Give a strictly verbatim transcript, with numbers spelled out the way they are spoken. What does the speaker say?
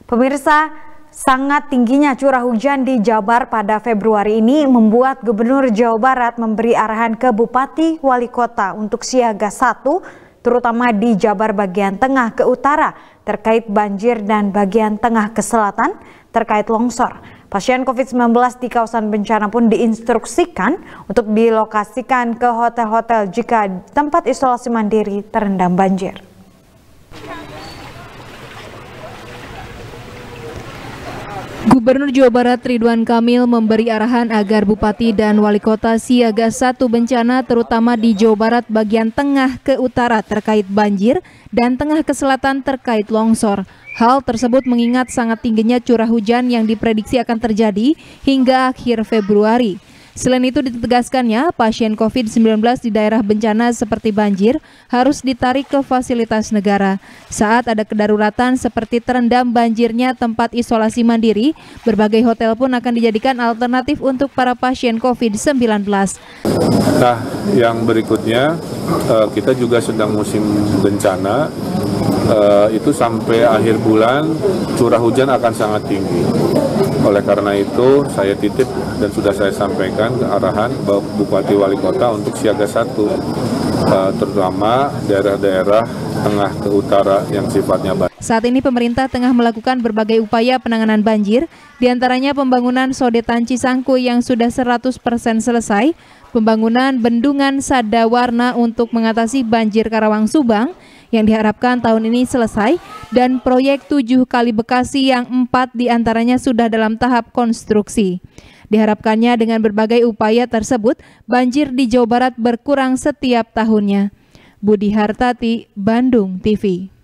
Pemirsa, sangat tingginya curah hujan di Jabar pada Februari ini membuat Gubernur Jawa Barat memberi arahan ke Bupati Wali Kota untuk siaga satu, terutama di Jabar bagian tengah ke utara terkait banjir dan bagian tengah ke selatan terkait longsor. Pasien COVID sembilan belas di kawasan bencana pun diinstruksikan untuk dilokasikan ke hotel-hotel jika tempat isolasi mandiri terendam banjir. Gubernur Jawa Barat Ridwan Kamil memberi arahan agar Bupati dan Wali Kota siaga satu bencana terutama di Jawa Barat bagian tengah ke utara terkait banjir dan tengah ke selatan terkait longsor. Hal tersebut mengingat sangat tingginya curah hujan yang diprediksi akan terjadi hingga akhir Februari. Selain itu ditegaskannya, pasien COVID sembilan belas di daerah bencana seperti banjir harus ditarik ke fasilitas negara. Saat ada kedaruratan seperti terendam banjirnya tempat isolasi mandiri, berbagai hotel pun akan dijadikan alternatif untuk para pasien COVID sembilan belas. Nah, yang berikutnya kita juga sedang musim bencana, itu sampai akhir bulan curah hujan akan sangat tinggi. Oleh karena itu saya titip dan sudah saya sampaikan ke arahan Bupati Wali Kota untuk siaga satu, terutama daerah-daerah tengah ke utara yang sifatnya banjir. Saat ini pemerintah tengah melakukan berbagai upaya penanganan banjir, diantaranya pembangunan Sodetan Cisangkuy yang sudah seratus persen selesai, pembangunan Bendungan Sadawarna untuk mengatasi banjir Karawang Subang yang diharapkan tahun ini selesai, dan proyek tujuh kali Bekasi yang empat diantaranya sudah dalam tahap konstruksi. Diharapkannya dengan berbagai upaya tersebut, banjir di Jawa Barat berkurang setiap tahunnya. Budi Hartati, Bandung T V.